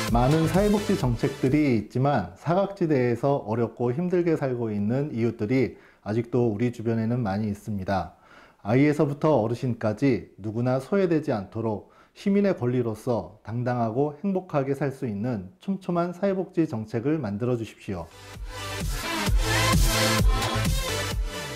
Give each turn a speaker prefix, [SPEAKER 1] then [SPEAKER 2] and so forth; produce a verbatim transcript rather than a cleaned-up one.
[SPEAKER 1] 많은 사회복지 정책들이 있지만 사각지대에서 어렵고 힘들게 살고 있는 이웃들이 아직도 우리 주변에는 많이 있습니다. 아이에서부터 어르신까지 누구나 소외되지 않도록 시민의 권리로서 당당하고 행복하게 살 수 있는 촘촘한 사회복지 정책을 만들어 주십시오.